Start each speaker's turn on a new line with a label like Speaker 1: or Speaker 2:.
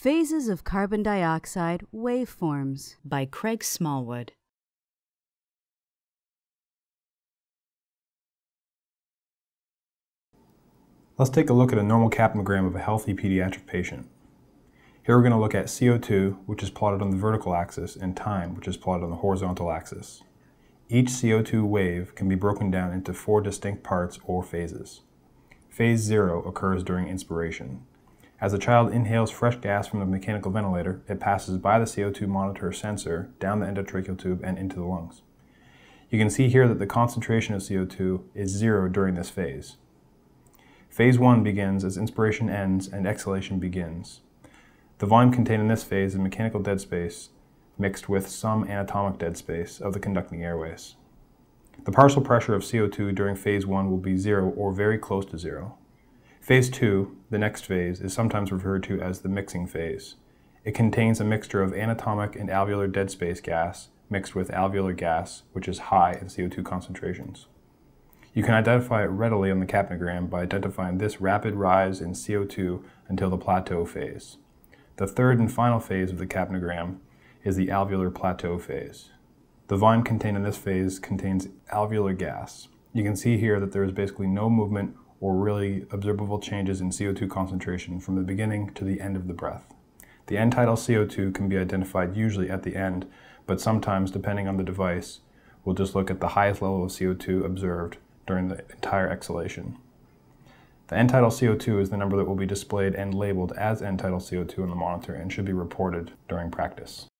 Speaker 1: Phases of Carbon Dioxide Waveforms by Craig Smallwood.
Speaker 2: Let's take a look at a normal capnogram of a healthy pediatric patient. Here we're going to look at CO2, which is plotted on the vertical axis, and time, which is plotted on the horizontal axis. Each CO2 wave can be broken down into 4 distinct parts or phases. Phase 0 occurs during inspiration. As the child inhales fresh gas from the mechanical ventilator, it passes by the CO2 monitor sensor down the endotracheal tube and into the lungs. You can see here that the concentration of CO2 is 0 during this phase. Phase 1 begins as inspiration ends and exhalation begins. The volume contained in this phase is mechanical dead space mixed with some anatomic dead space of the conducting airways. The partial pressure of CO2 during phase 1 will be 0 or very close to 0. Phase 2, the next phase, is sometimes referred to as the mixing phase. It contains a mixture of anatomic and alveolar dead space gas mixed with alveolar gas, which is high in CO2 concentrations. You can identify it readily on the capnogram by identifying this rapid rise in CO2 until the plateau phase. The third and final phase of the capnogram is the alveolar plateau phase. The volume contained in this phase contains alveolar gas. You can see here that there is basically no movement or really observable changes in CO2 concentration from the beginning to the end of the breath. The end-tidal CO2 can be identified usually at the end, but sometimes, depending on the device, we'll just look at the highest level of CO2 observed during the entire exhalation. The end-tidal CO2 is the number that will be displayed and labeled as end-tidal CO2 on the monitor and should be reported during practice.